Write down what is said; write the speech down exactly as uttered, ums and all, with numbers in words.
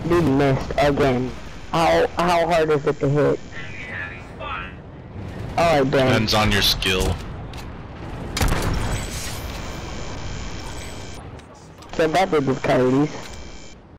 Dude missed again. How how hard is it to hit? Alright, Ben. Depends on your skill. So that did with coyotes.